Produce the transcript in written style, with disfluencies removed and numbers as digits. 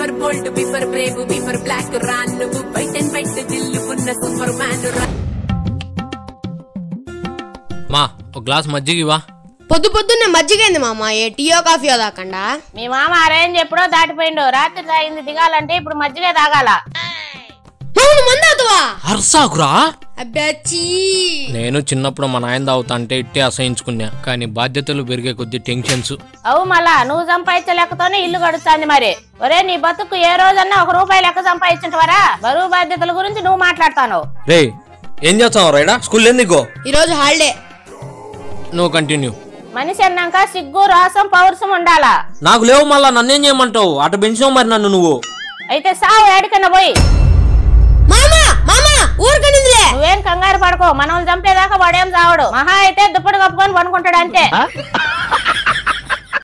For bold, B for brave, B for black రా నువ్వు white and white దిల్లు ఉన్న super man రా. మా ఒక గ్లాస్ మజ్జిగివా. పొద్దున్నే మజ్జిగైంది మామ, ఏ టీయో కాఫీయో తాకండా. మీ మామ అరేంజ్ ఎప్పుడో దాటిపోయిండు, రాత్రి తాగింది దిగాలంటే ఇప్పుడు మజ్జిగే తాగాల. అర్సాకురా. అబ్బాచి నేను చిన్నప్పుడు మా నాయన తాగుతా అంటే ఇట్టే అసహించుకున్నా, కానీ బాధ్యతలు పెరిగే కొద్ది టెన్షన్స్. అవు మళ్ళా నువ్వు సంపాదించే లెక్కతోనే ఇల్లు గడుస్తుంది మరి. ఒరే నీ బతుకు ఏ రోజన్నా ₹1 లెక్క సంపాదించుంటావరా? బరువు బాధ్యతల గురించి నువ్వు మాట్లాడతాను. రే ఏం చేస్తావు రైడా? స్కూల్ ఎందుకో ఈరోజు హాలిడే. నువ్వు కంటిన్యూ. మనిషి అన్నాక సిగ్గు, రాసం, పౌరుషం ఉండాలా. నాకు లేవు, మళ్ళా నన్నేం చేయమంటావు? అట పెంచావు మరి నన్ను నువ్వు. అయితే సావు ఏడికన్నా పోయి. నువ్వేం కంగారు పడుకో, మనల్ని చంపేదాకా వాడేం చావడు. మహా అయితే దుప్పటి కప్పుకొని పనుకుంటాడు అంతే.